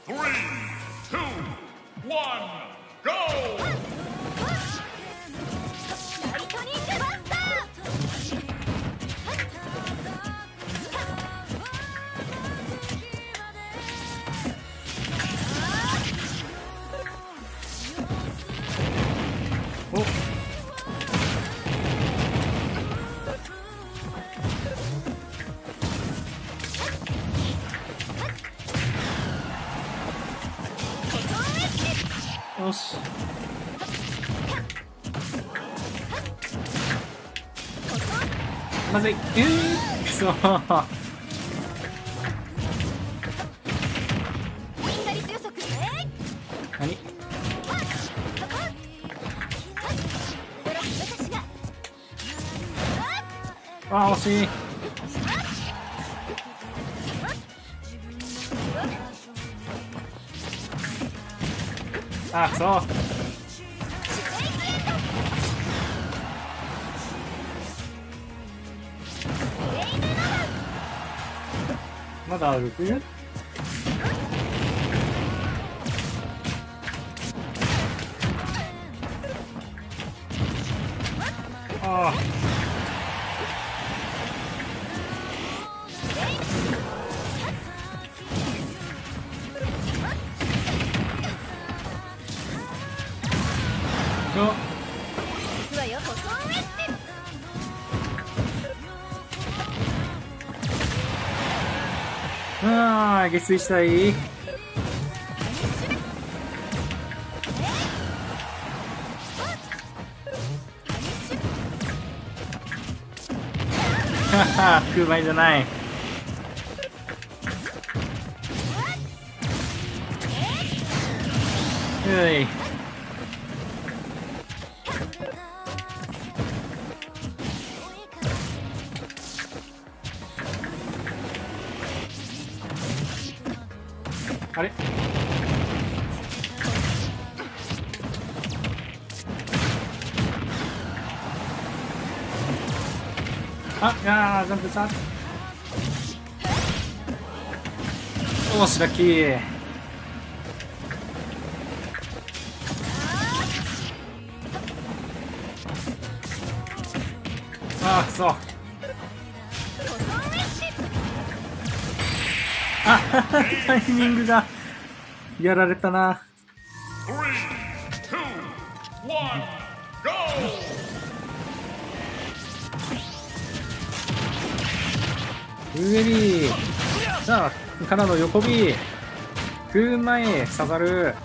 3、2、1、GO! ライトニングバスタおっ、よし。まずい。くそー。 左強速何？あー、惜しい。あー、くそー。まだ歩く？ああ。よっ。 行くわよ、ココンウェッジ。 ああ、下水したい。はは、空前じゃない。うい。あれ？あ、いやー、ジャンプした。おーし、ラッキー。あー、くそ。あタイミングがやられたな。 3、2、1、GO! 上にさあからの横 B 空前刺さる。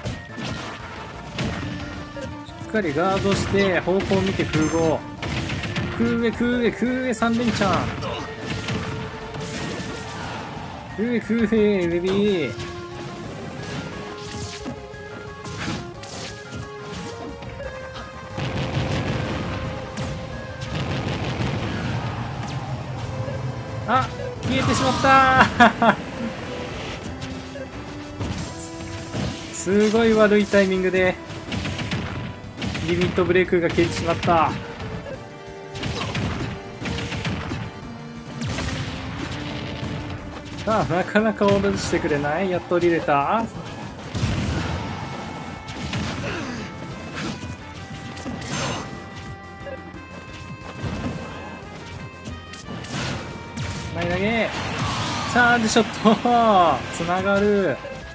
しっかりガードして方向を見て空後空上空上空上3連チャン空上空上上 B あ、消えてしまったすごい悪いタイミングでリミットブレイクが消えてしまった。さあ、なかなかオールしてくれない。やっと降りれた。前投げチャージショットつながる。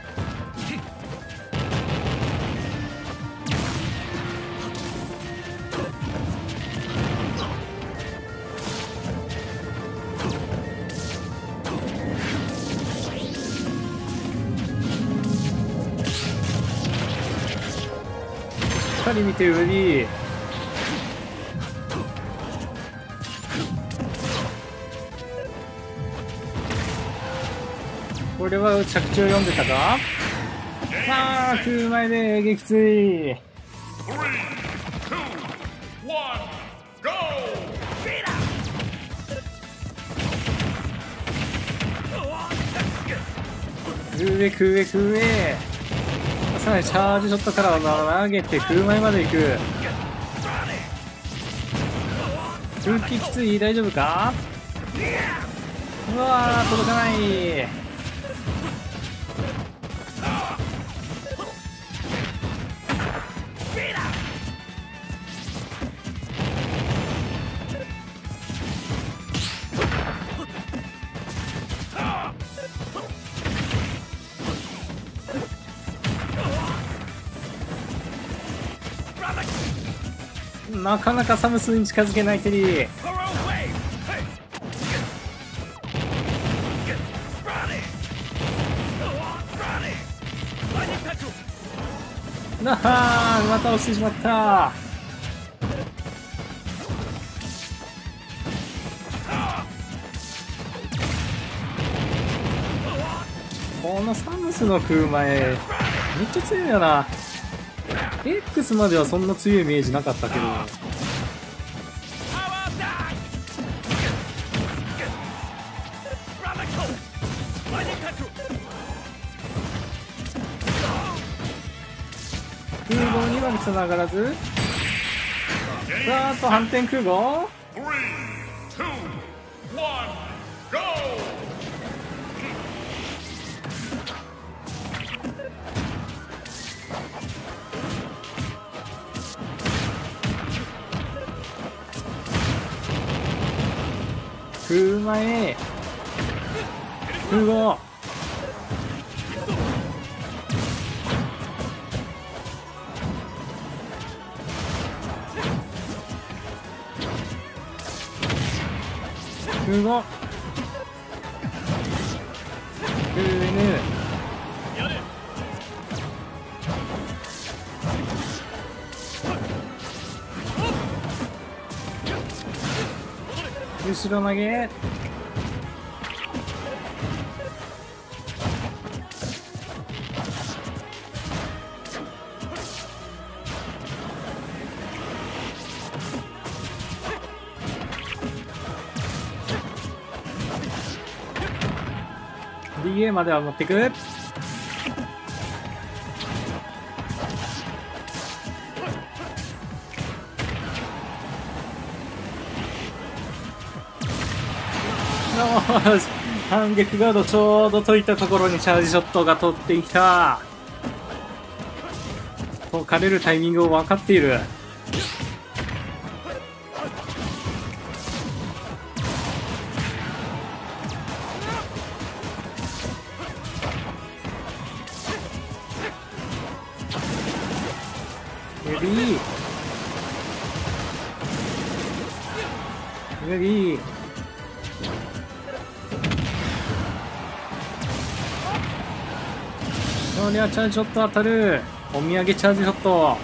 しっかり見てウリー。これは着地を読んでたか。ああ、空前で撃墜。 3、2、1、GO! 空上空上空上。さらにチャージショットから投げて空前まで行く。空気きつい。大丈夫か。うわー、届かない。 なかなかサムスに近づけないテリー。なはー、また押してしまった。このサムスの空前めっちゃ強いよな。 X まではそんな強いイメージなかったけど、空母にはつながらず、さあと反転空母。 3, 2, 1, go! 空前空母。空母空 N 後ろ投げ。DA までは持っていく。よし、反撃ガードちょうど解いたところにチャージショットが取っていた。解かれるタイミングを分かっている。レディーレディー。こりゃチャージショット当たる。お土産チャージショット。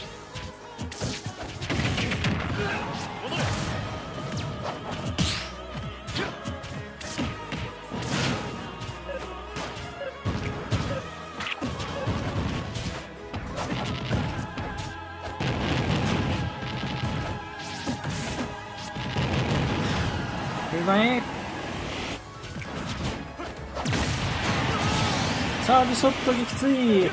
前チャージショット撃墜。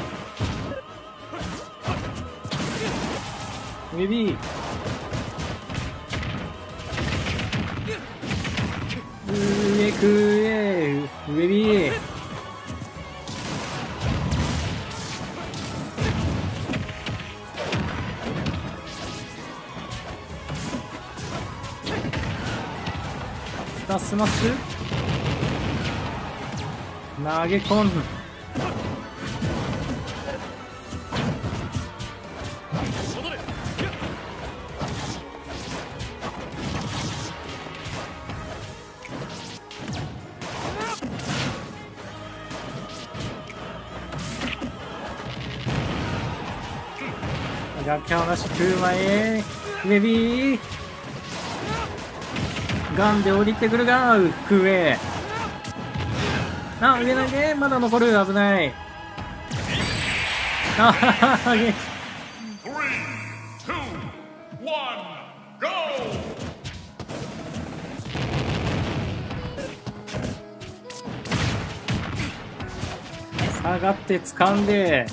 ベビー上食えベビー。スマッシュ投げ込む。崖離し食う前ベビーガンで降りてくるが食え。あ、上投げまだ残る。危ない。あはははげ。 3, 2, 1, go! 下がって掴んで。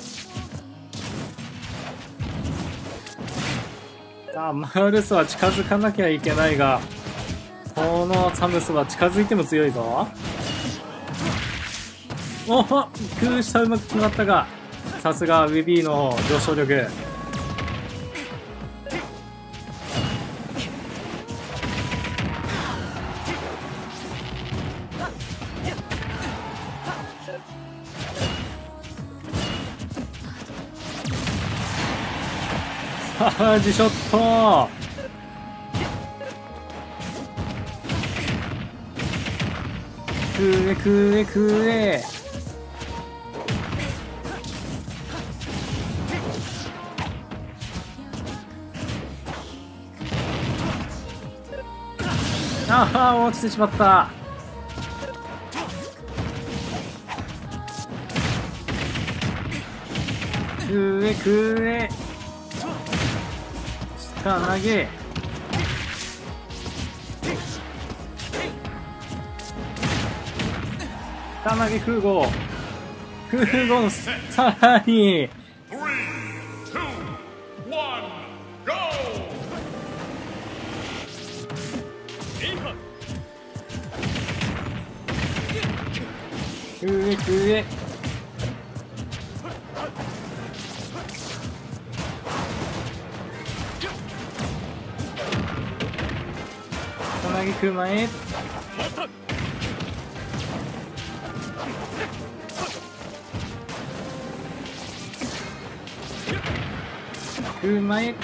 あ、マルスは近づかなきゃいけないが、このサムスは近づいても強いぞ。おっ、空下うまく決まったが、さすがウェビーの上昇力。チャージショット。 空へ空へ空へ。ああ、落ちてしまった。空へ空へ。下投げ。下投げ空母。空母のさらに。 3, 2, 1, go! 空へ空へ。下投げ車へ。車へ。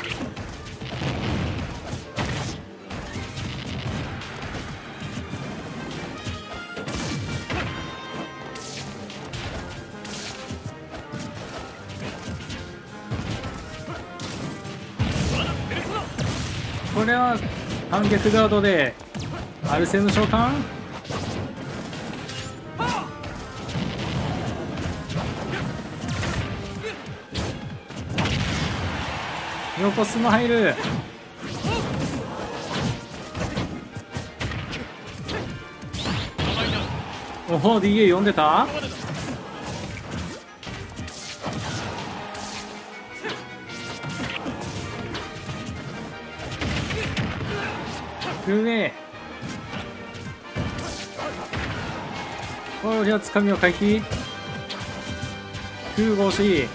これは反逆ガードでアルセム召喚。横スマ入る。おお DA 読んでた。上。おお、じゃあつかみを回避。空母 C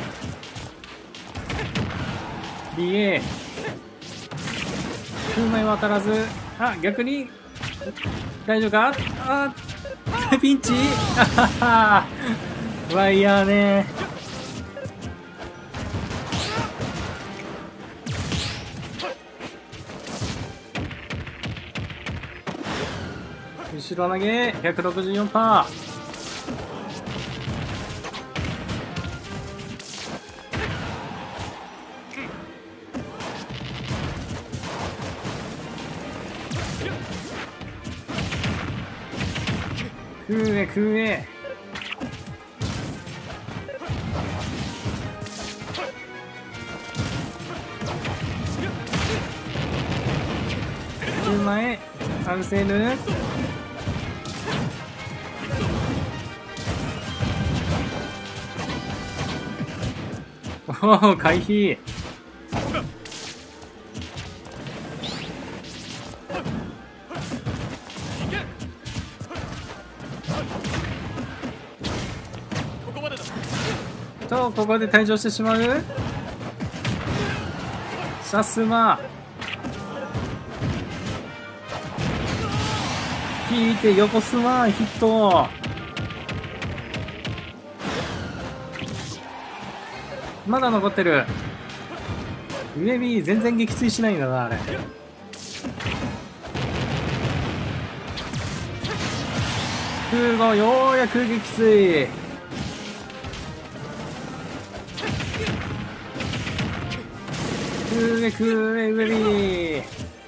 DA 空前渡らず。あ、逆に大丈夫か。あピンチ。あははワイヤーね。後ろ投げ 164%。空へ空へ。車へアルセル。おお回避。とここで退場してしまう。さすま引いて横スマヒット。まだ残ってる。上 B 全然撃墜しないんだなあれ。空母ようやく撃墜。空へ空へ上 B。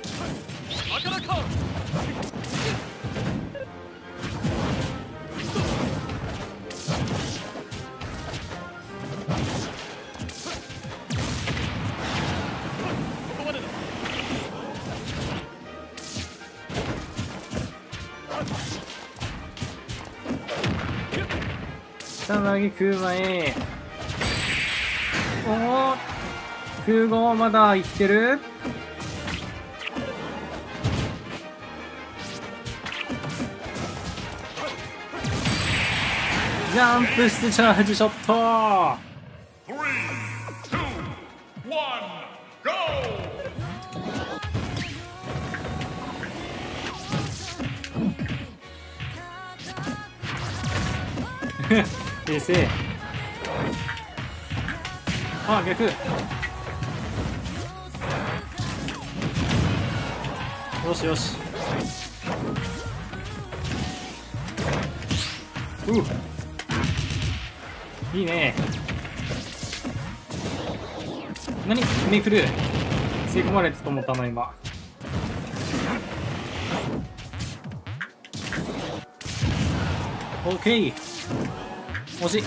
下投げ空前。おお空母まだ生きてる。ジャンプしてチャージショット。 3, 2, 1, go! 冷静。あ、逆。よしよし。 いいね。何めくる。吸い込まれたと思ったの今。オッケー。惜しい。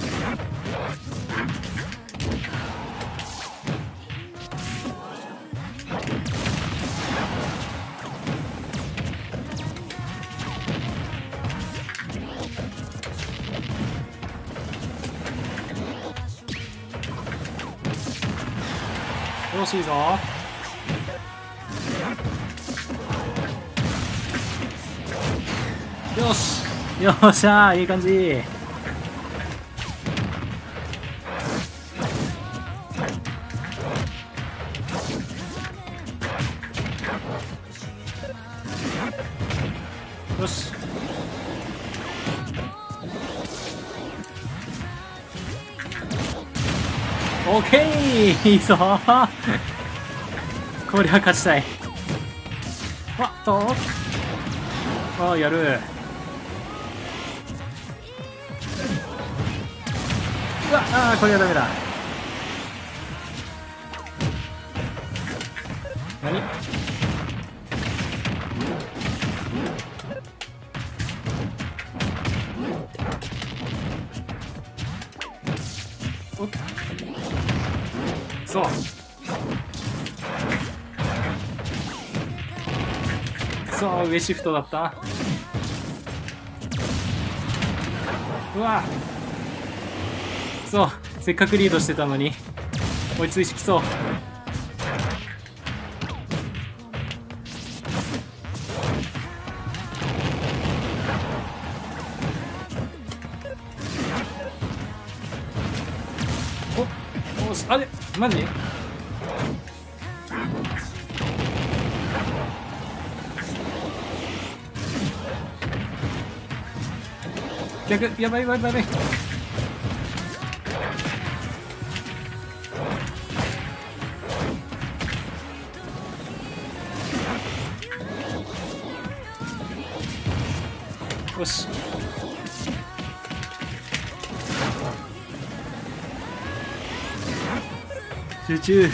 惜しいぞ。よし、よっしゃー、いい感じ。よし。オッケー、いいぞー。これは勝ちたい。わっと、あ、やる。うわ、あー、これはダメだ。何？おっ、そう。そう、上シフトだった。うわ、そう、せっかくリードしてたのに追いついてきそう。お、おし、あれマジ？逆、やばいやばいやばい。よし。集中。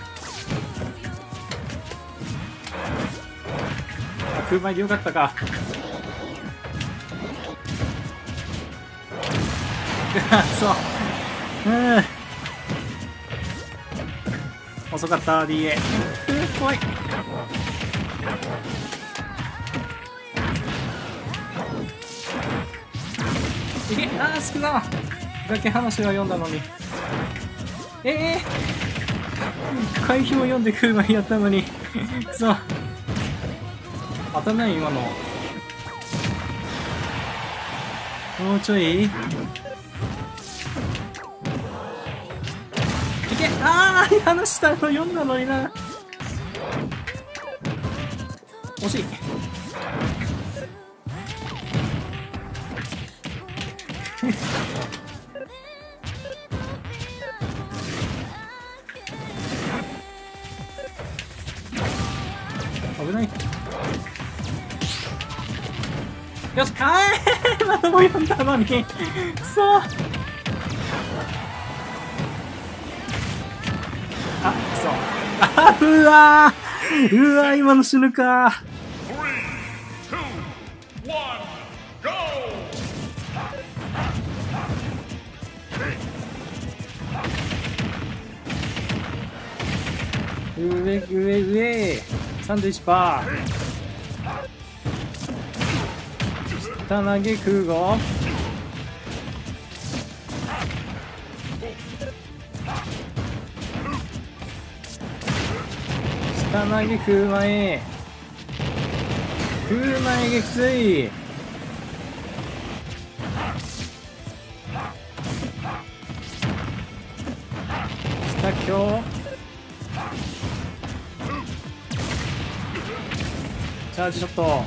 あ、車でよかったか。そう。遅かった DA。怖い。いけ、あー、少なだけ話は読んだのに。回避も読んで空前やったのに。くそ。当たんない今の。もうちょい。いけ、あー、話したの読んだのにな。惜しい。危ない。よし、まだも読んだのに。くそ。あ、くそ。あ、うわー、うわー、今の死ぬか。上サンドイッチパー。下投げ空語。下投げ空前。空前撃墜。下強。チャージショット。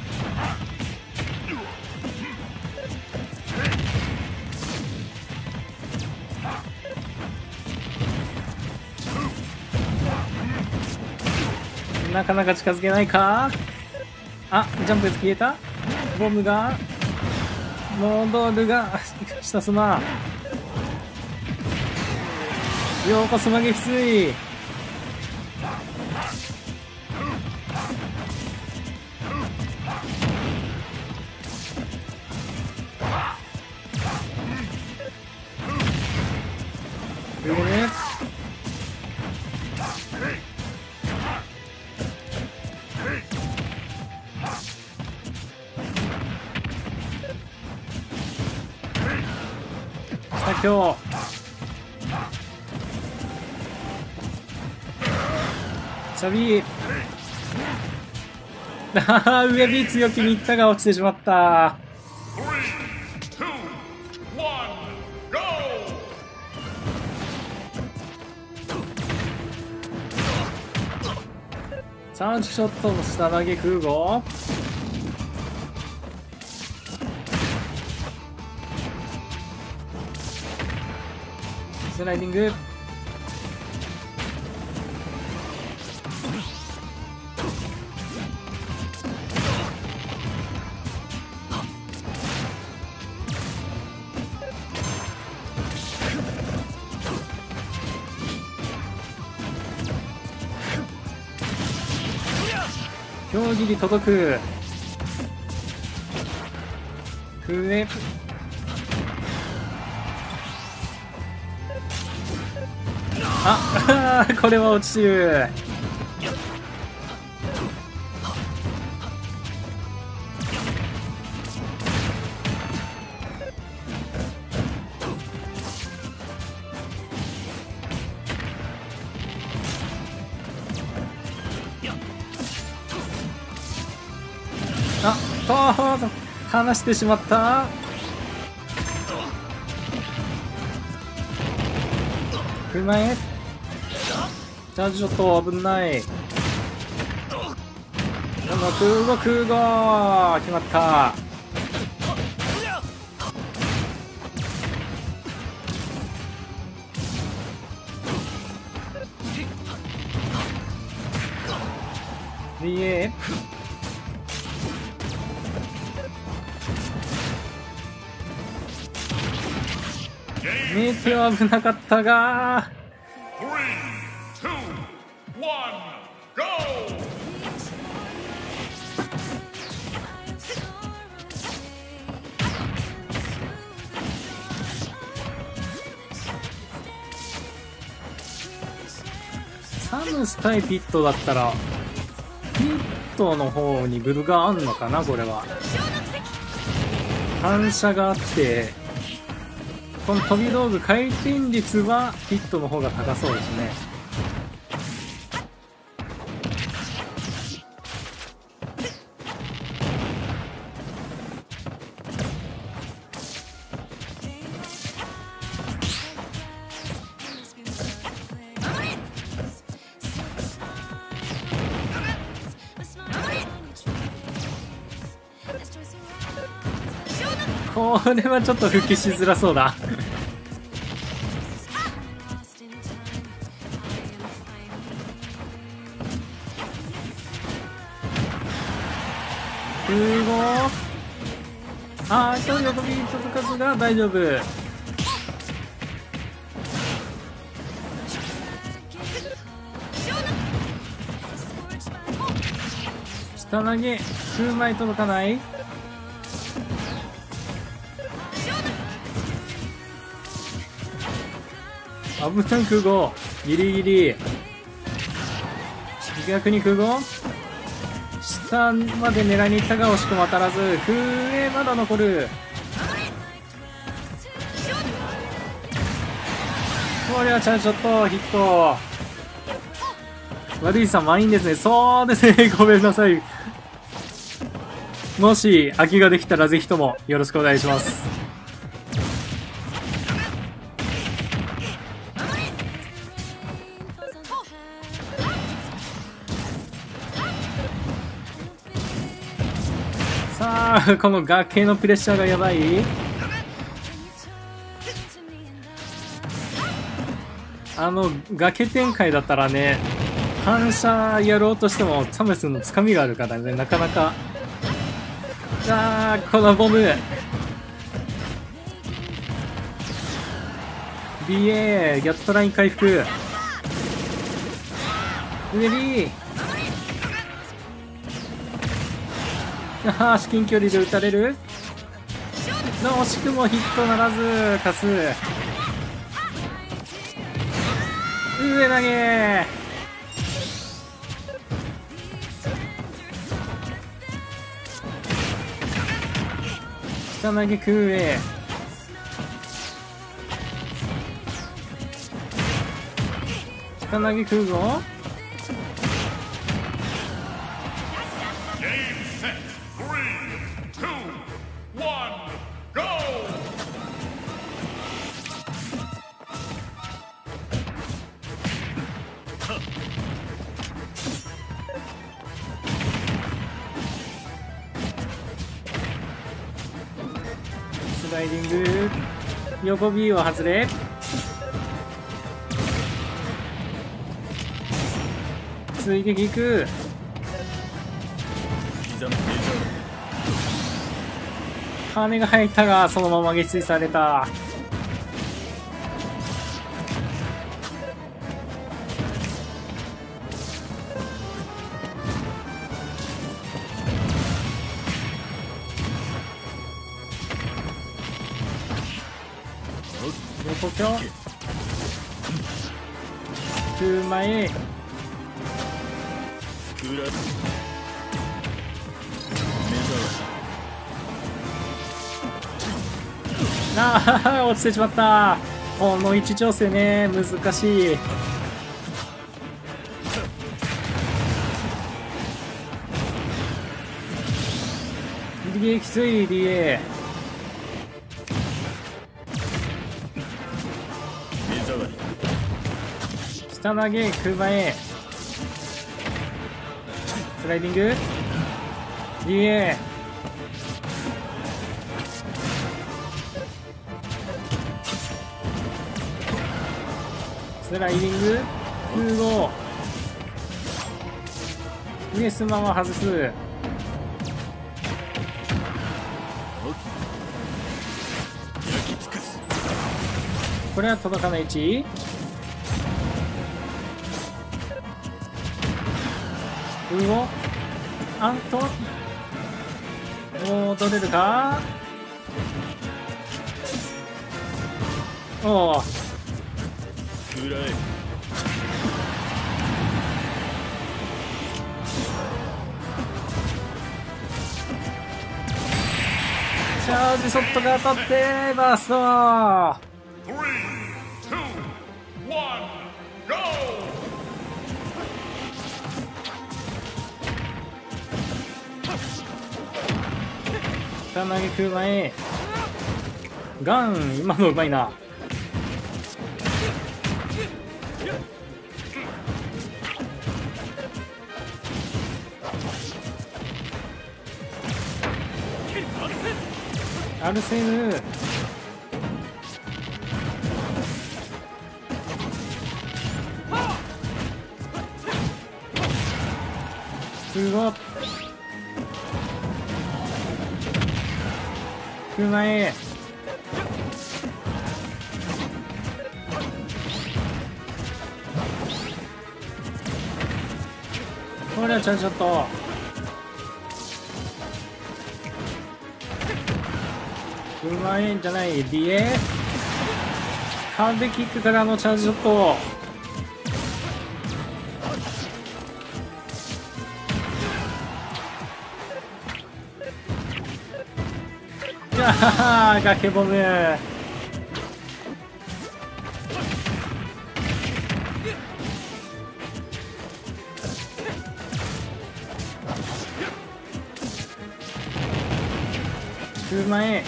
なかなか近づけないか。あ、ジャンプ消えた。ボムが戻るが下すま横すまげきつい。今日チャビー上 B 強気にいったが落ちてしまった。 3、2、1、GO! チャージショットの下投げ空母スライディング。強切り届く。クエあこれは落ちる。離してしまった。車へチャージショット危ない。空母決まった。BAメテオ危なかったが 3、2、1、GO! サムス対ピットだったらピットの方にブルがあんのかな。これは反射があってこの飛び道具回転率はピットの方が高そうですね。これはちょっと復帰しづらそうだ。一人横ビートとかが大丈夫。下投げ数枚届かない。アブタン空母ギリギリ。逆に空母下まで狙いに行ったが惜しくも当たらず。空まだ残る。これはチャンスショットヒット。悪いさん満員ですね。そうですねごめんなさい。もし空きができたらぜひともよろしくお願いします。さあこの崖のプレッシャーがやばい。崖展開だったらね反射やろうとしてもサムスのつかみがあるからねなかなか。このボム DA ギャットライン回復。うねり至近距離で撃たれるの、惜しくもヒットならずかす。上投げ。下投げ空へ。下投げ空後。 Game, set, 3, 2, 1, go! スライディング横 B を外れ。追撃いく。羽が入ったがそのまま撃墜された。横強空前ああ落ちてしまった。この位置調整ね難しい。DA きつい。 DA 下投げ空前スライディング DA スライディング空後上スマを外す。これは届かない位置。空後アント取れるか。おおチャージショットが当たってバースト。 3, 2, 1, go! 下投げ空前ガン。今のうまいな。アルセヌすごっ空前これはちょっとうまいんじゃない。 DA ハンデキックからのチャージショット。いやー崖ボム。空前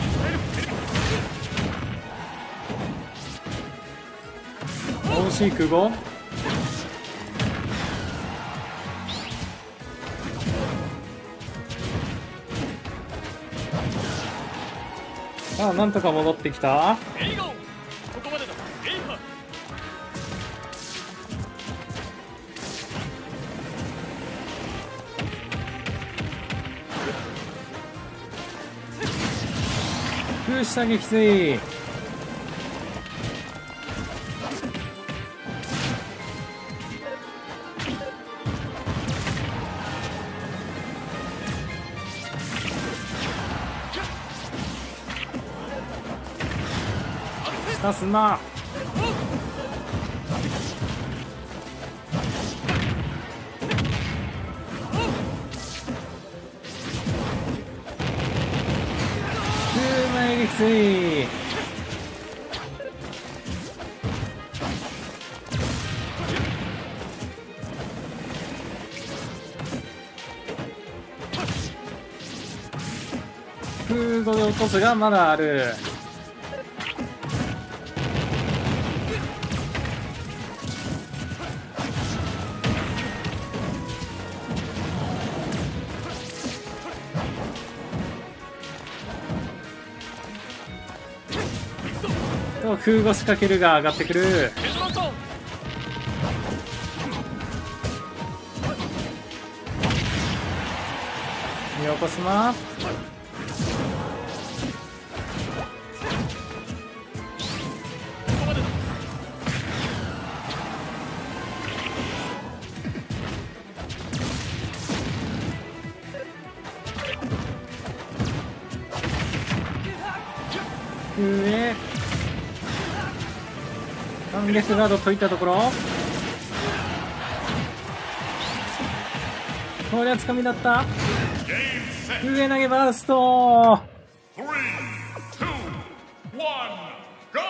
惜しい空後。さあなんとか戻ってきた。空下撃墜。 出すな。前撃墜。空母で落とすがまだある。空母仕掛けるが上がってくる。見起こすな。上反撃ガード解いたところ、これはつかみだった。上投げバースト。 3、2、1、GO!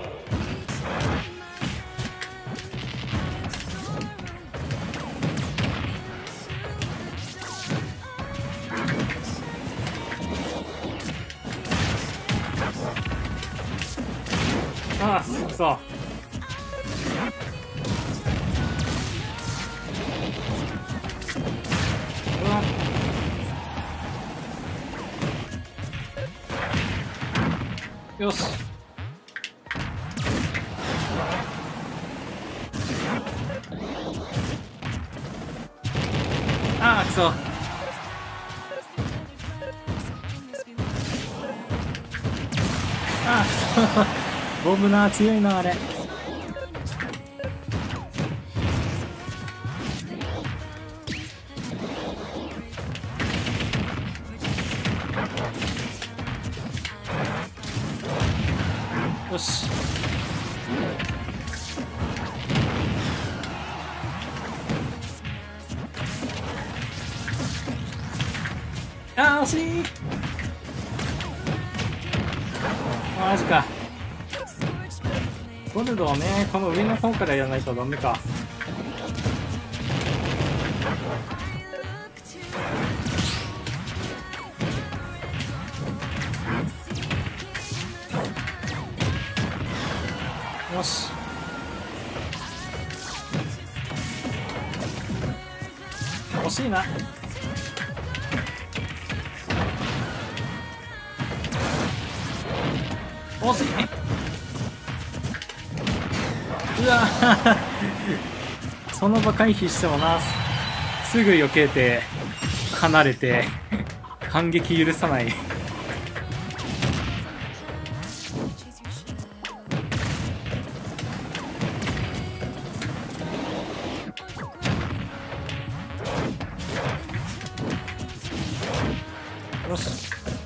ああ、そう。よし。ああ、くそ。ああ、くそ。ボブな、強いな、あれ。よし。あー、惜しい。マジか。ゴルドをね、この上の方からやらないとダメか。よし。惜しいな。惜しい。うわその場回避してもな、すぐ避けて離れて反撃許さない。よし。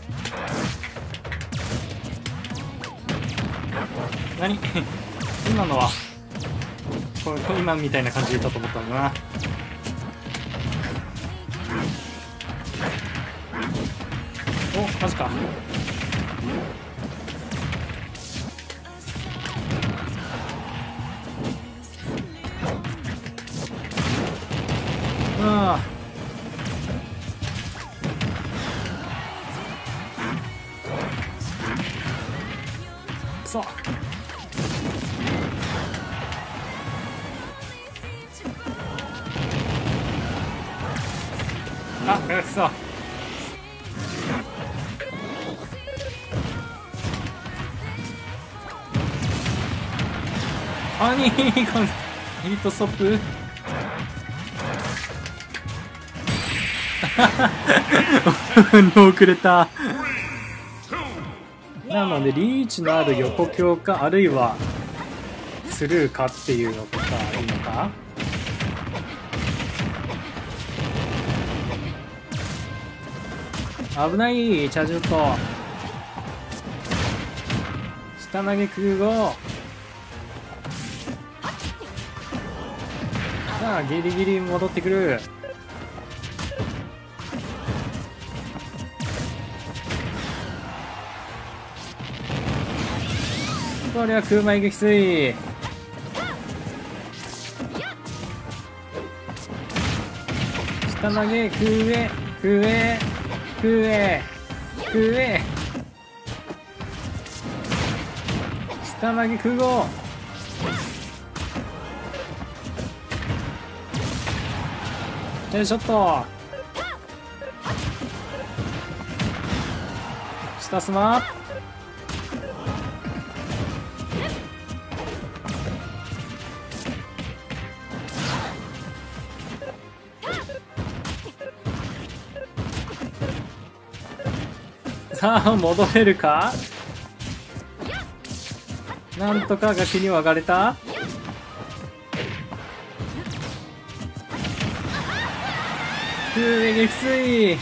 何今のはこれ今みたいな感じでいたと思ったんだな。お、マジか。ああ、くそ。あ、くそ。あにこのヒートストップ遅れた。なのでリーチのある横強か、あるいはスルーかっていうのとかいいのか。危ない。チャージウッド下投げ空砲。さあギリギリ戻ってくる。これは空前撃墜。下投げ空へ空へ空へ空へ。下投げ空砲。テンショット。下スマ。さあ戻れるか。なんとか崖には上がれた。空へ撃墜。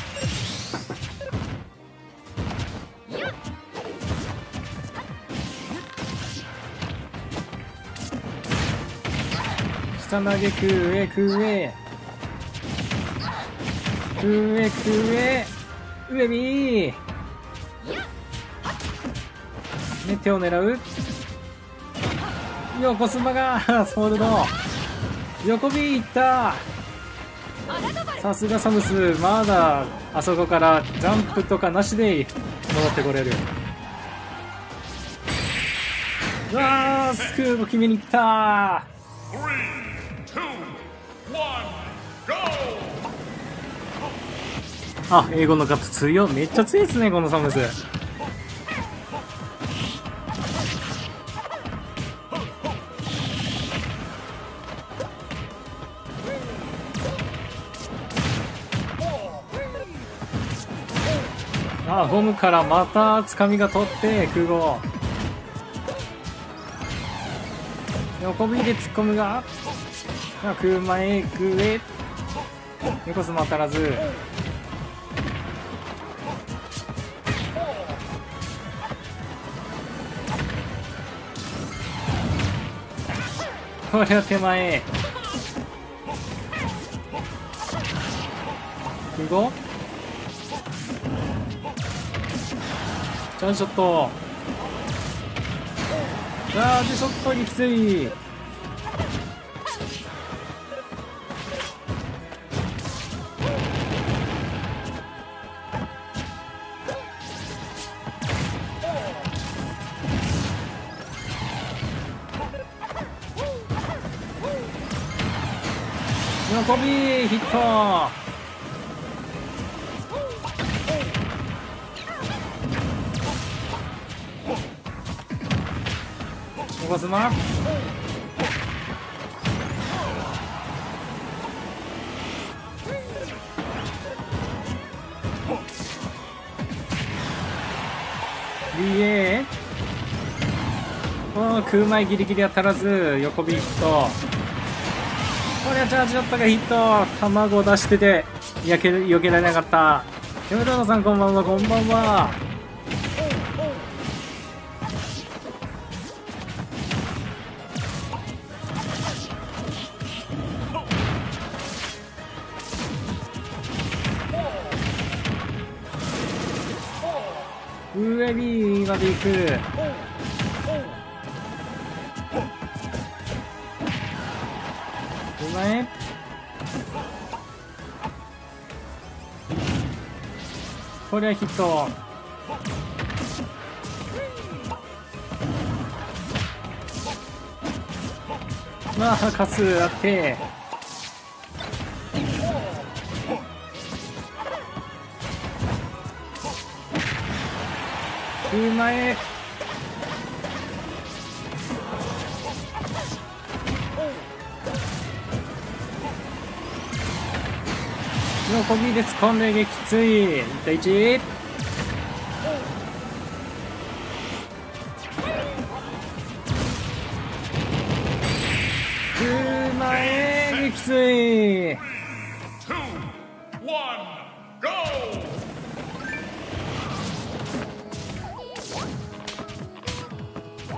下投げ空へ空へ空へ空へ上にね、手を狙う。横スマがソールド横 B いった。さすがサムス、まだあそこからジャンプとかなしで戻ってこれる。うわー、スクープ決めに行った。 3、2、1、GO! あ、英語のカップ強い。めっちゃ強いですねこのサムス。あ、ゴムからまたつかみが取って空砲。横 B で突っ込むが、空前空へ横スマ当たらず。これは手前空砲。チャンショット。チャージショットにきつい。横 B ヒット。横スマ。DA。空前ギリギリ当たらず横 B ヒット。これはチャージだったがヒット。卵を出してて避けられなかった。キムロノさんこんばんは。こんばんは。上 B まで行く。手前。これはヒット。まあカスあって空前。横 B で突っ込んで撃墜。1対1。空前撃墜。 2、1、GO! こ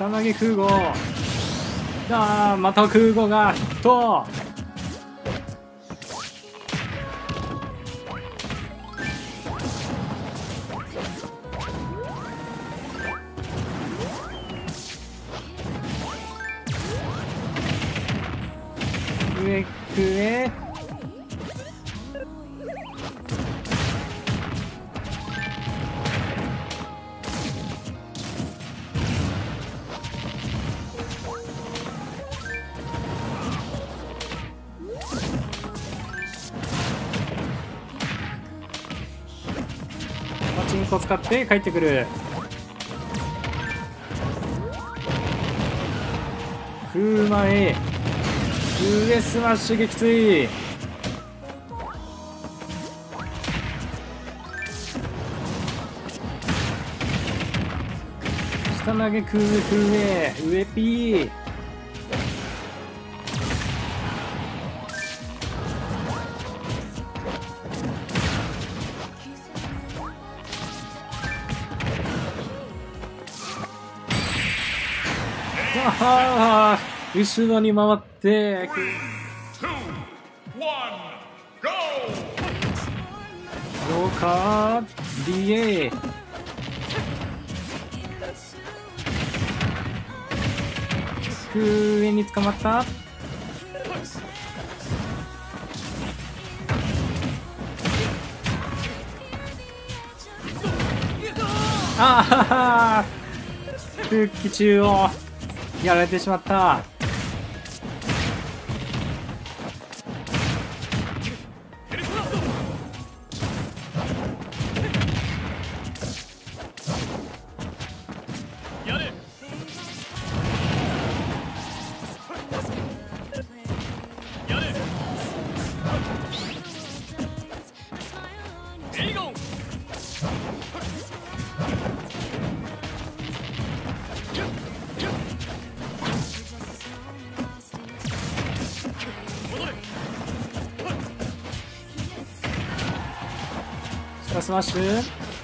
下投げ空母。ああ、また空母がヒット。上上。パチンコ使って帰ってくる。空前上スマッシュ撃墜。下投げ空上上ピー。あー後ろに回って 3、2、1、GO! どうか DA。 上に捕まった。ああ空気中をやられてしまった。下スマッシュ。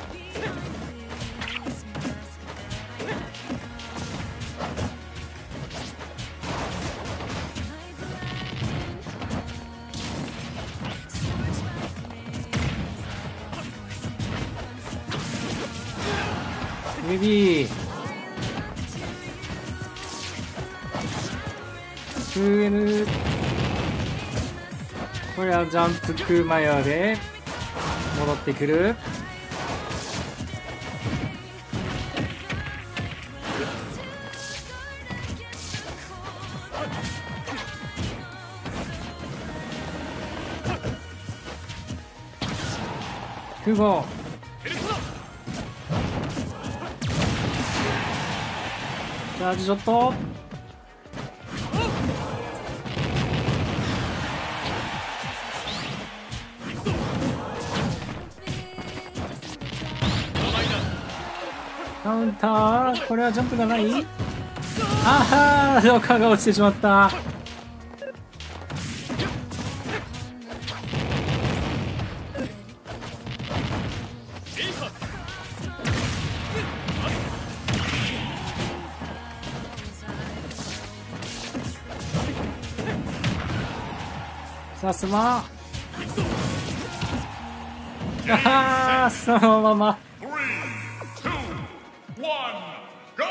指 QN。 これはジャンプクマヨで戻ってくる。空母チャージショット。カウンター。これはジャンプがない。ああジョーカーが落ちてしまった。さすま。ああそのまま。 3、2、1、GO!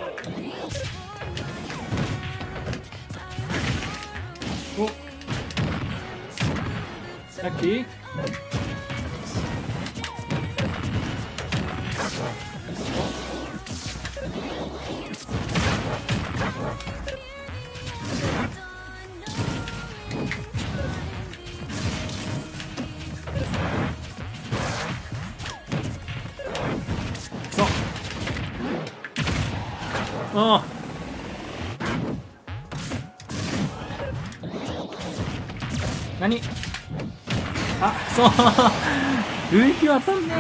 おラッキー。そうああ何あそう塁域は当たんね。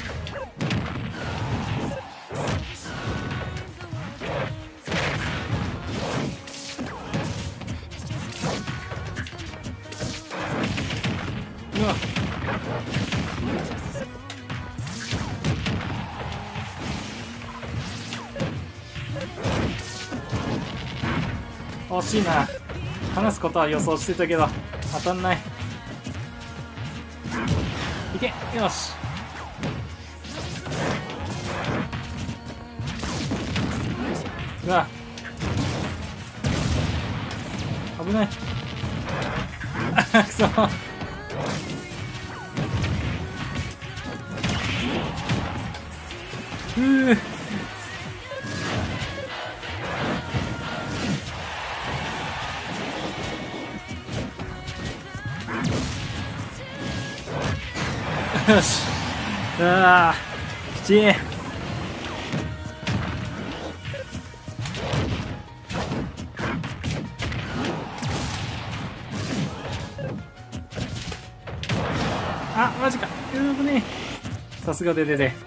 うわ惜しいな。話すことは予想してたけど当たんない。いけ、よし。うわ、危ない。あ、くそ。よし。ああ、きちい。あ、マジか。危ねえ。さすがででで。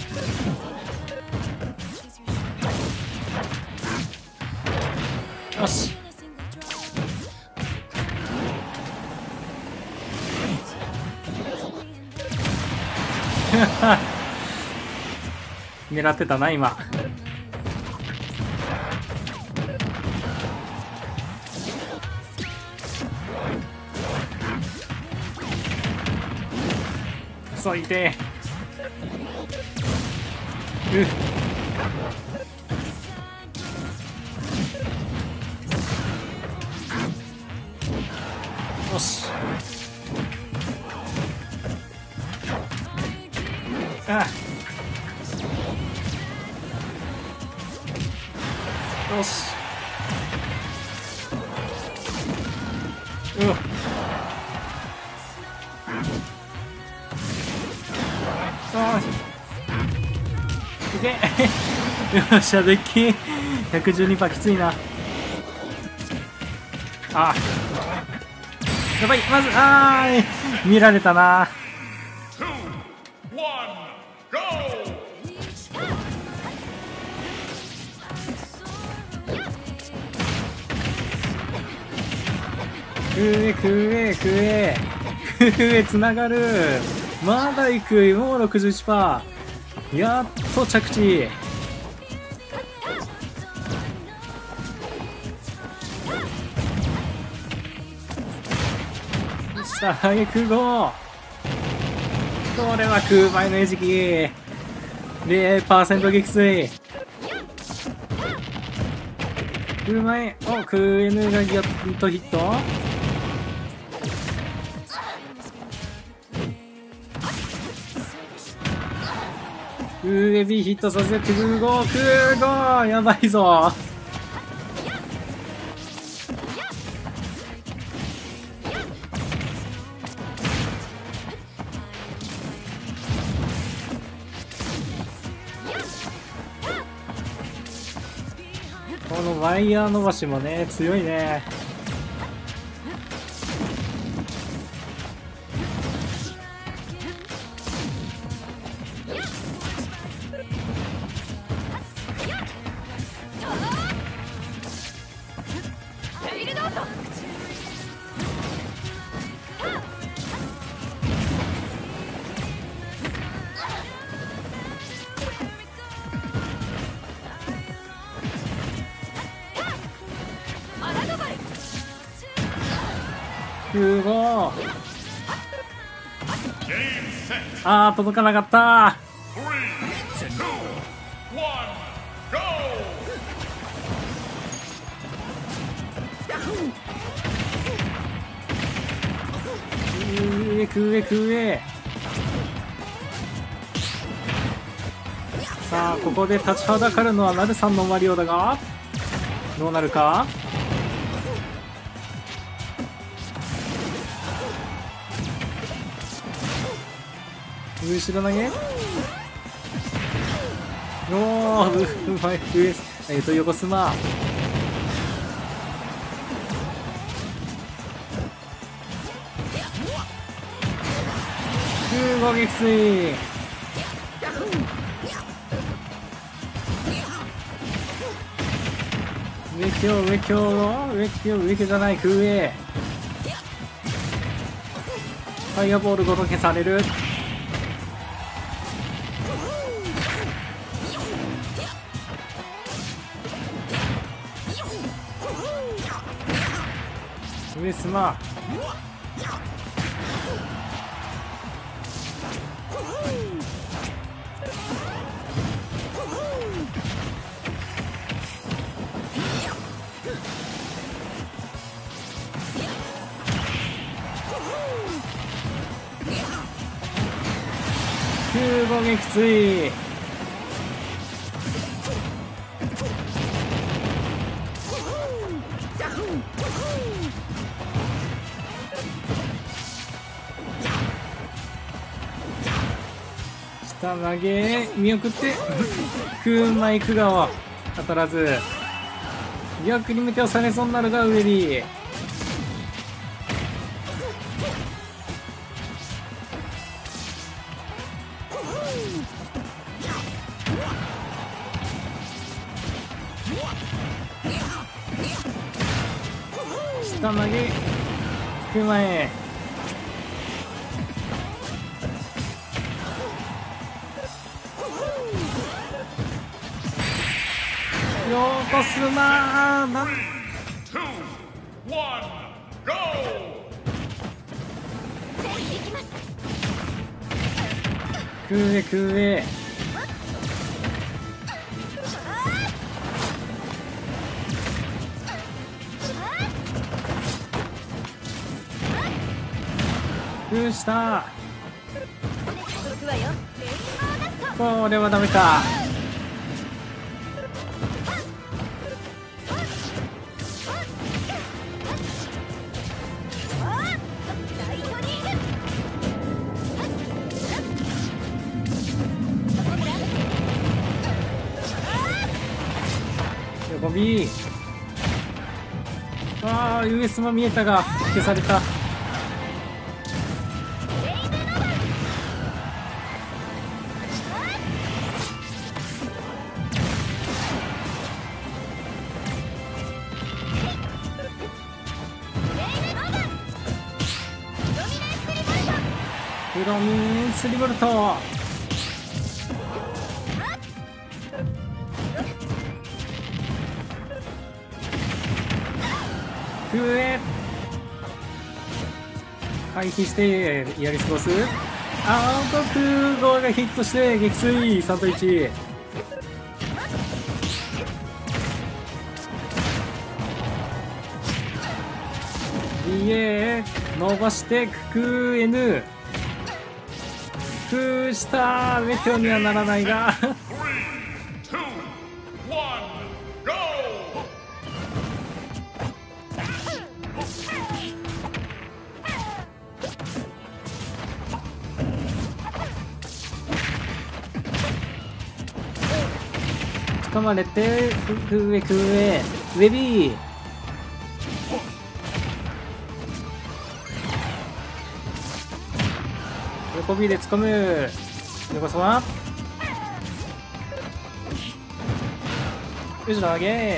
よし。狙ってたな今。くそ、痛え。よし。あ、よし。あー、いけ。よっしゃ、でっけえ。112%きついな。あ、やばい。まず、見られたな。 2, 1, go! 食え、つながる。まだ行く。もう 61%。やっと着地。さあ、空壕。これは空前の餌食。0% 撃墜。空前。お、空 N がやっとヒット。空 B ヒットさせて空壕。やばいぞ。このワイヤー伸ばしもね、強いね。すごー。あー、届かなかった。 3, 2, 1, go! 食え。さあ、ここで立ちはだかるのはナルさんのマリオだが、どうなるか。後ろ投げ。おー、うまい。横スマ。空壕撃墜。上京じゃない。空へ。ファイアボールごと消される。 上島。空母撃墜。下投げ見送って空舞九川当たらず。逆に向てをされそうになるが上に。下投げ空前。よこすなー。なん 3, 2, 1, go! 空へ空へ。空した行くわよ。レインボーダスト。 これはダメか。 ライトニング。 横 B。 ああ US も見えたが消された。プロミンスリボルト。空へ回避してやり過ごす。アウト。空母がヒットして撃墜。3と1。いえ伸ばして空 N。空したメテオにはならないが 3, 2, 1, go! 掴まれて空へ空へウェビー。横 B で掴む。横さま後ろ上げ。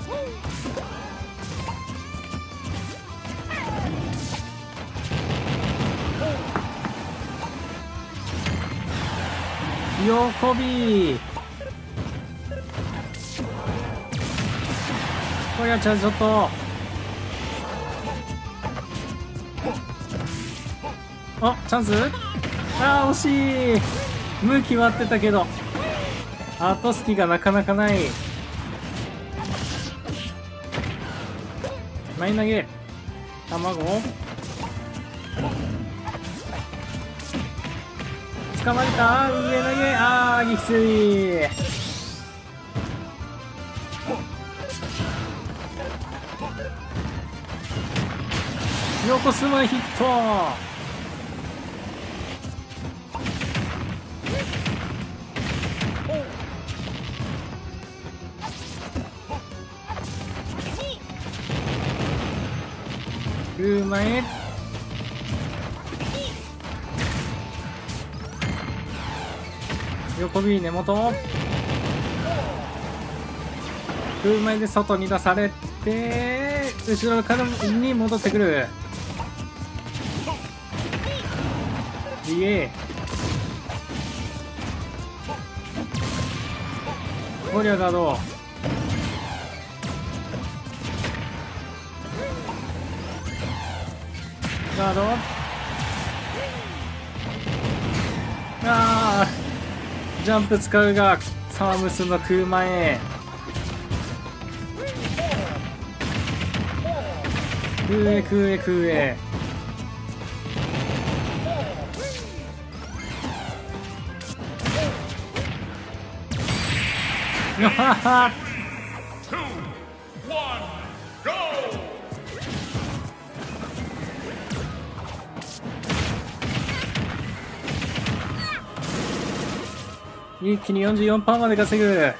横 B。 これはちょっとあチャンス。あー惜しい。向き割ってたけど後隙がなかなかない。前投げ卵捕まえた。上投げあー撃墜。横スマヒット。空前横 B 根元空前で外に出されて後ろからに戻ってくる。 DA ゴリラガード。 ガード。あー、ジャンプ使うがサームスの空前。空へよはは。 2, 1, go! 一気に 44% まで稼ぐ。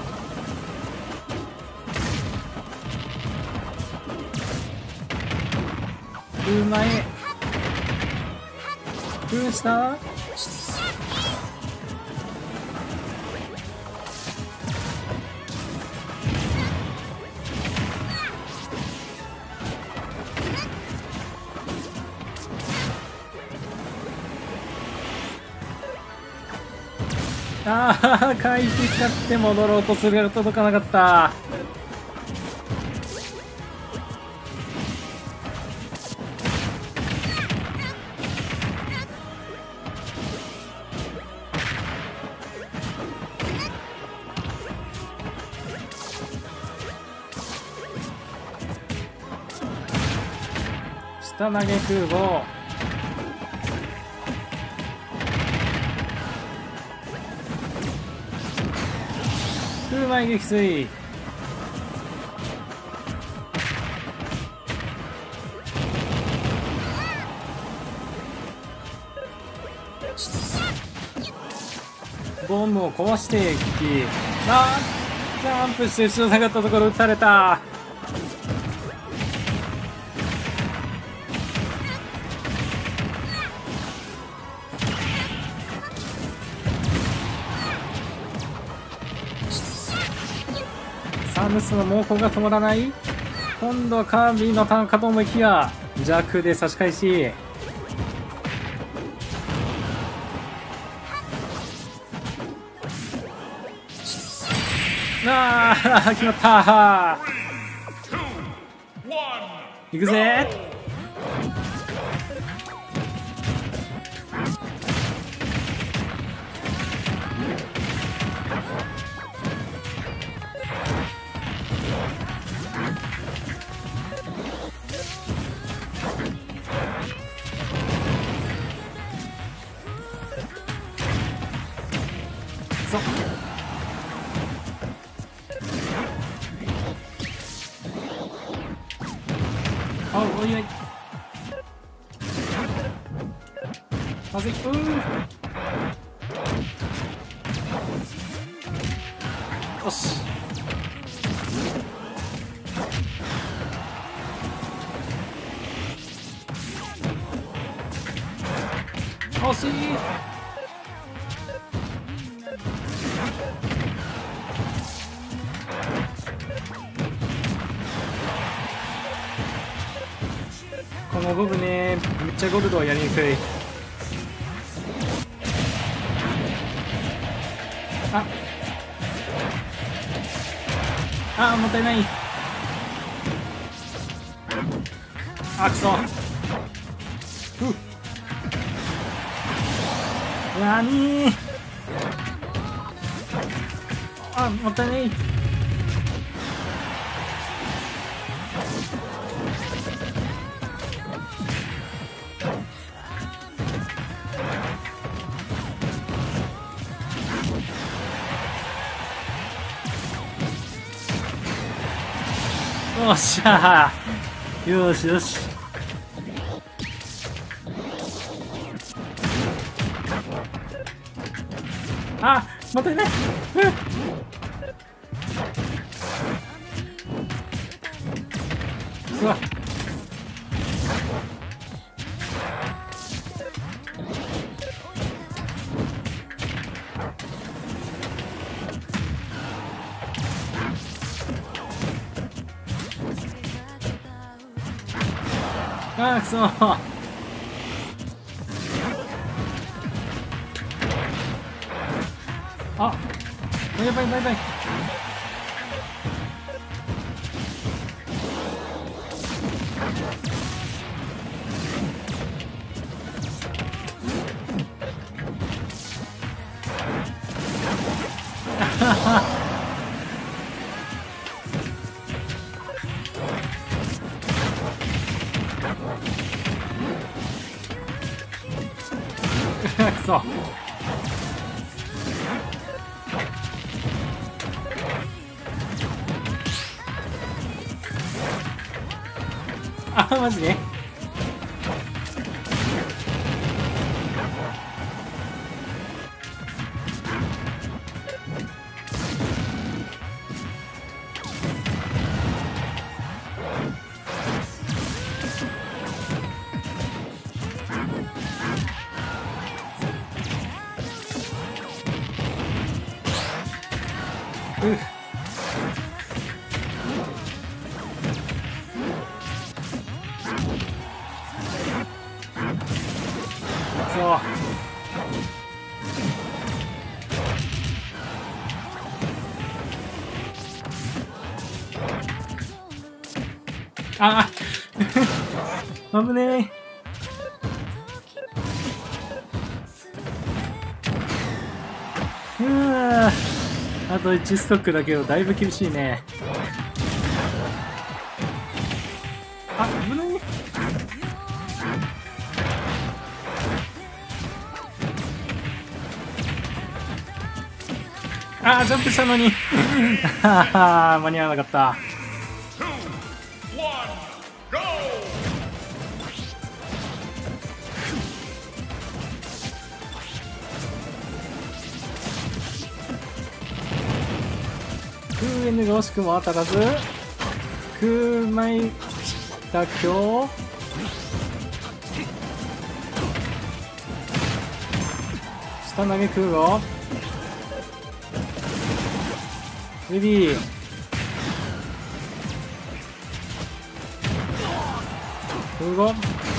うまい。どうした？ああ、回避使って戻ろうとするが届かなかった。下投げ空母。空前撃墜。ボムを壊していき、あー、ジャンプして後ろ下がったところ撃たれた。サムスの猛攻が止まらない。今度はカービィのターンかと思いきや弱で差し返し。ああ、決まった。 3, 2, 1, 行くぜ。そう。あ、おいおい。まずい。よし。惜しい。このゴブね、めっちゃゴルドはやりにくい。もったいない。くそ。なにー。もったいない。よっしゃー。よしよし。もったいない。うわ。くそ。やばいやばいやばい。 くそ。あ、マジで。そう。ああ危ねえ。あと1ストックだけどだいぶ厳しいね。あ、危ない。あー、ジャンプしたのに間に合わなかった。空 N が惜しくも当たらず、空舞した今日下投げ空をベビー空を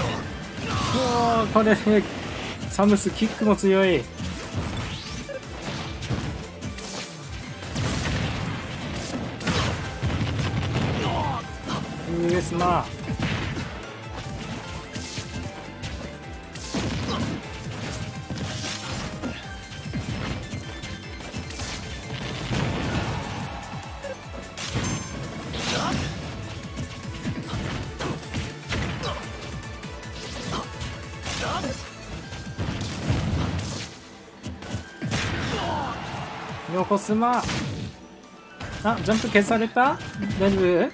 これでサムスキックも強い。上様横スマ。あ、ジャンプ消された？大丈夫？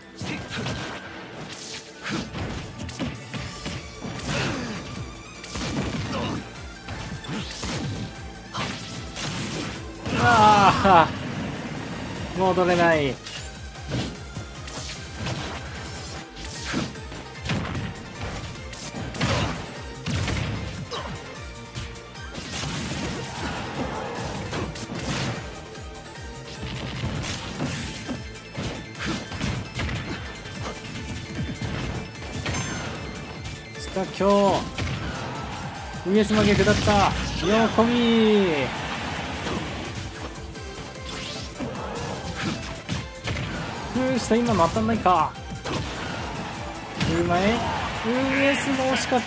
ああ、戻れない。下今日上スマ逆だった。横み下今の当たんないか。うまい。上スも惜しかった。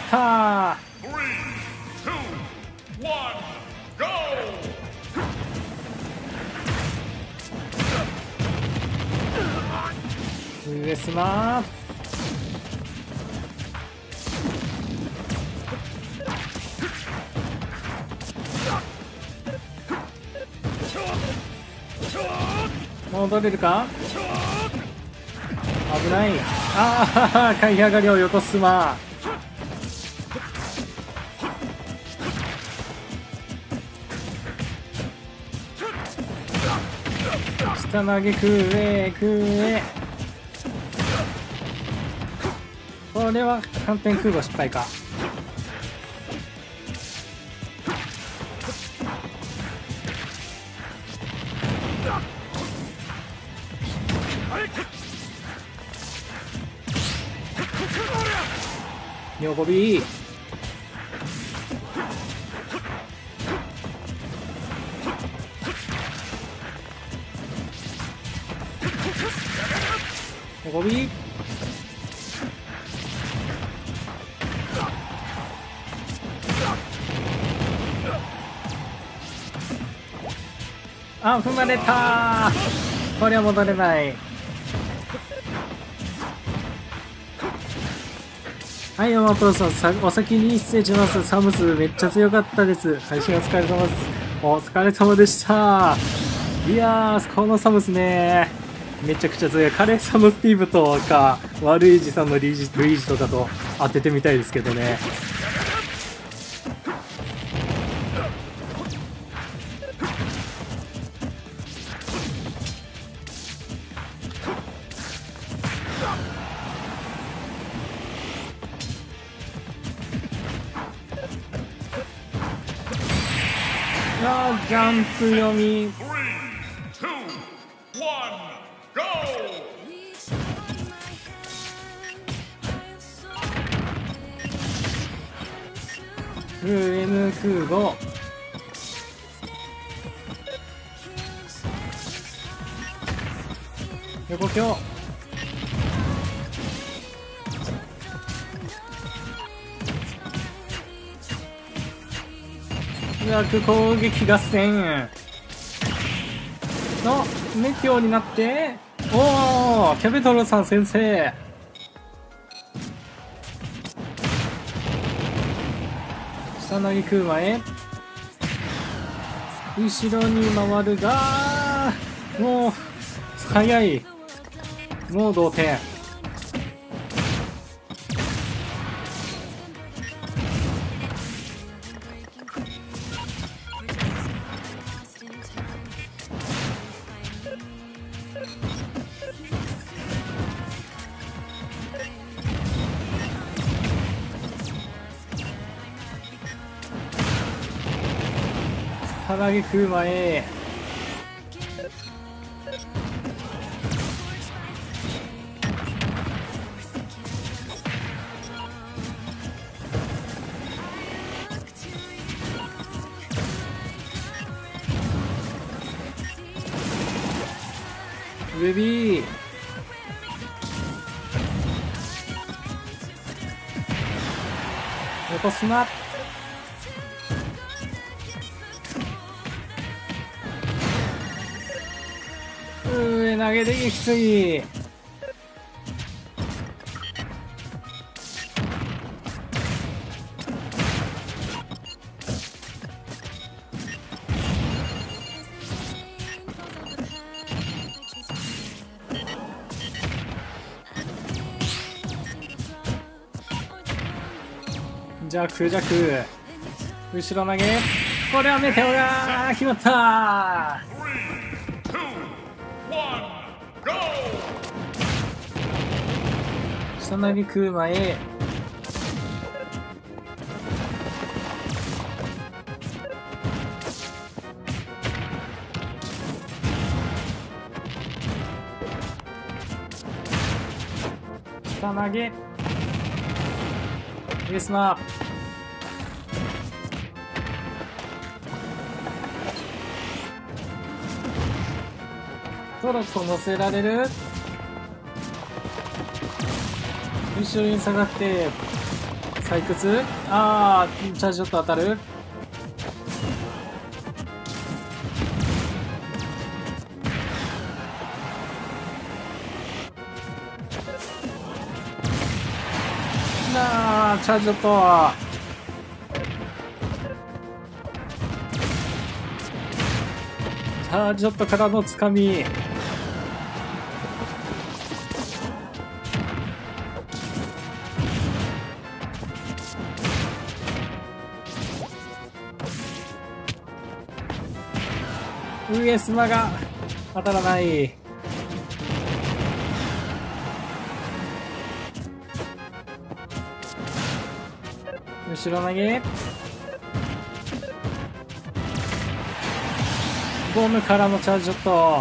上スマ戻れるか。危ない。ああ、買い上がりを横スマ。下投げ空へ空へ。これは反転空母失敗か。横ビー横ビーあ、踏まれたー。これは戻れない。 はい、山本さん、お先に失礼します。サムスめっちゃ強かったです。配信お疲れ様です。お疲れ様でした。いやー、このサムスね、めちゃくちゃ強い。カレーサムスティーブとか、悪いじさんのルイージとかと当ててみたいですけどね。ジャンプ読み。 3, 2, 1, go! M 空母。横強。攻撃合戦のメテオになって、おお、キャベトロさん先生。下投げ食う前、後ろに回るが、もう早い。もう同点。下投げ食う前、ベビー残すな。上投げできつい。弱弱、後ろ投げ、これはメテオが決まった。 3, 2, 1, go! 下投げ食う前、下投げ、エースマー。トロッコ乗せられる。後ろに下がって採掘。あー、チャージショット当たる。なあ、チャージショット。チャージショットからのつかみ。上スマが当たらない。後ろ投げ、ゴムからのチャージショット。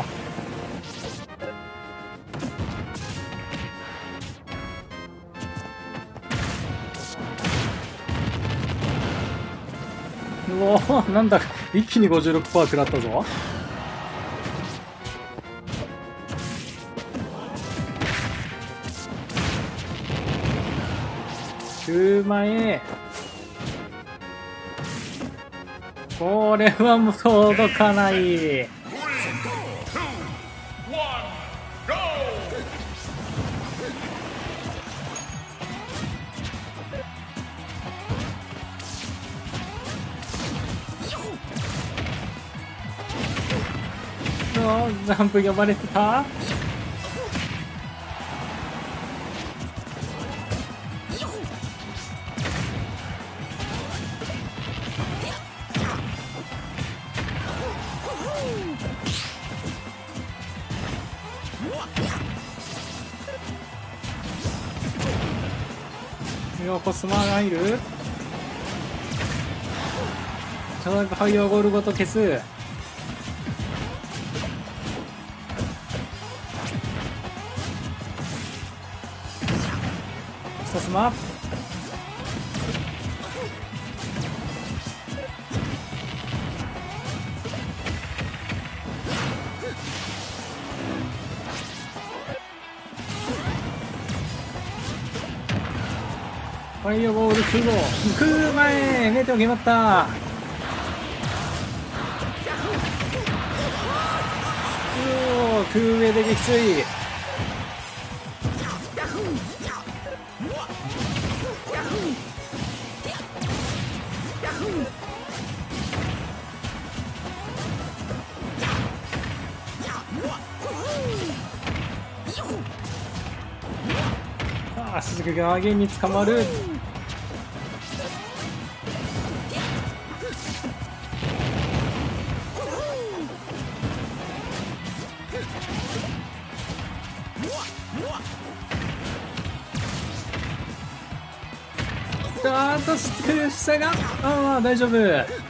うおー、なんだ、一気に 56% 食らったぞ。9前、これはもう届かない。 3, 2, 1, go! のジャンプ呼ばれてた。横スマが入る。ちょうどハイオゴールごと消す。下スマ。ファイアボール空母前メテオ決まった。空上で撃墜。さあ雫が上げに捕まる。あーと雫下が大丈夫。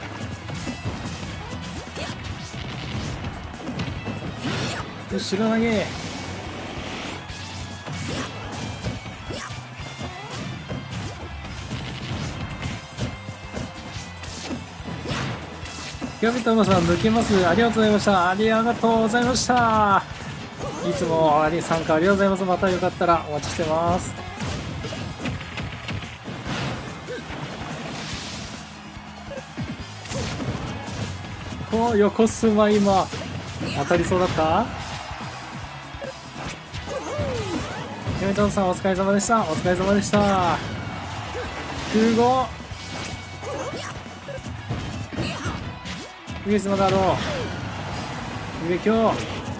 後ろ投げ。キャビタマさん抜けます。ありがとうございました。ありがとうございました。いつも参加ありがとうございます。またよかったらお待ちしてます。横スマ今当たりそうだった。キャビタマさんお疲れ様でした。お疲れ様でした。空母上様だろう。上京。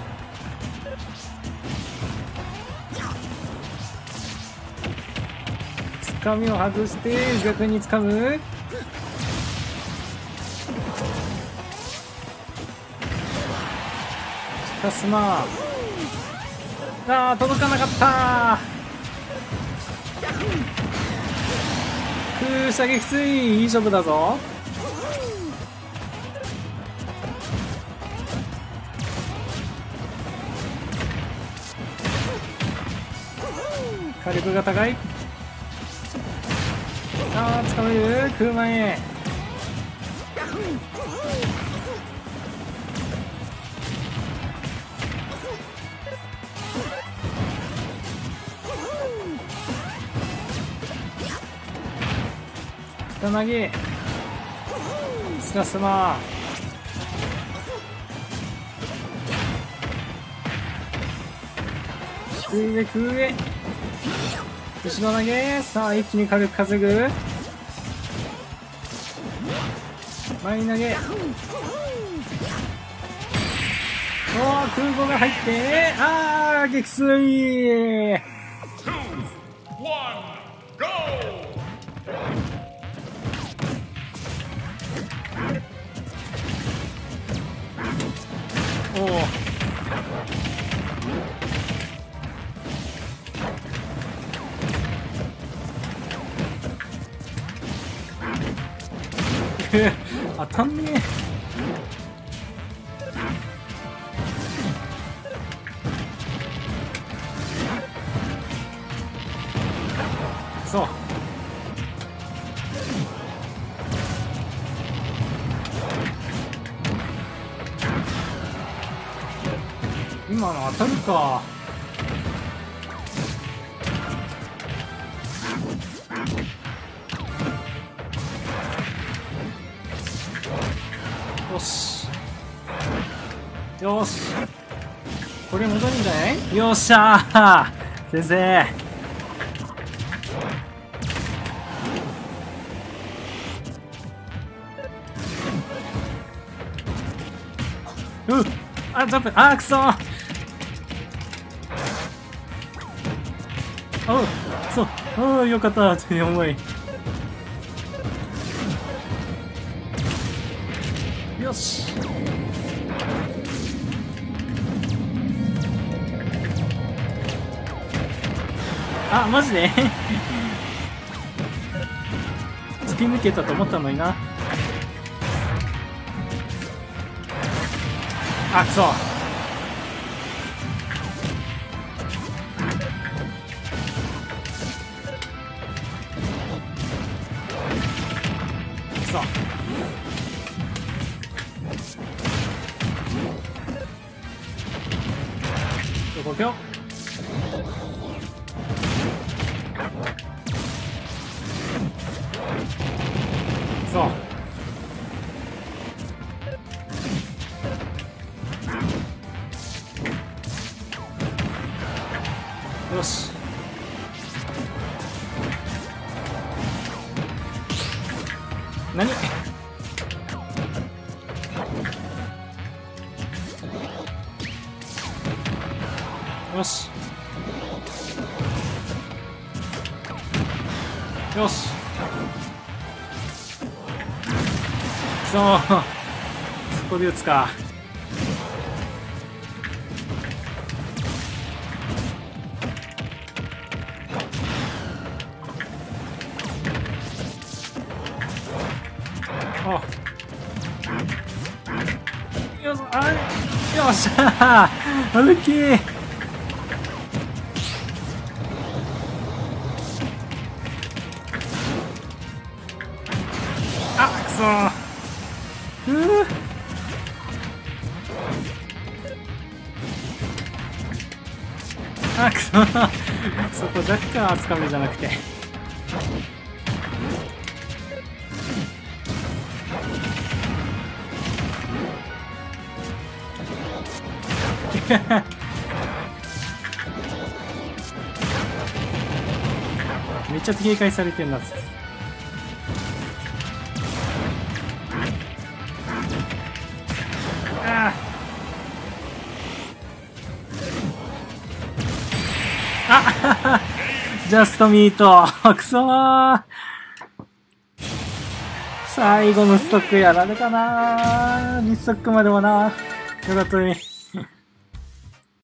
つかみを外して逆につかむ。シカスマ届かなかった。空射撃墜いい勝負だぞ。火力が高い。掴める。空前。下投げ。スラスマ空上空上。後ろ投げ。さあ一気に火力稼ぐ。前投げ。空母が入って撃墜。当たんねえ。そう今の当たるか。よしよし、これ戻るんじゃない。よっしゃー先生。 あ、ジャンプ、あー、くそー。おう、そう、おう、よかった、全然重い。よし。あ、マジで突き抜けたと思ったのにな。あ、くそ。くそ。どこ行くよ。そう。よし。何？よし。よし。そう。そこで打つか。よし、あ、よっしゃー、ルッキー。あ、くそー。あ、くそー。そこジャッカー掴むじゃなくて。めっちゃ警戒されてんな。あジャストミート。くそー。最後のストックやられたなー。2ストックまでもな。よかったね。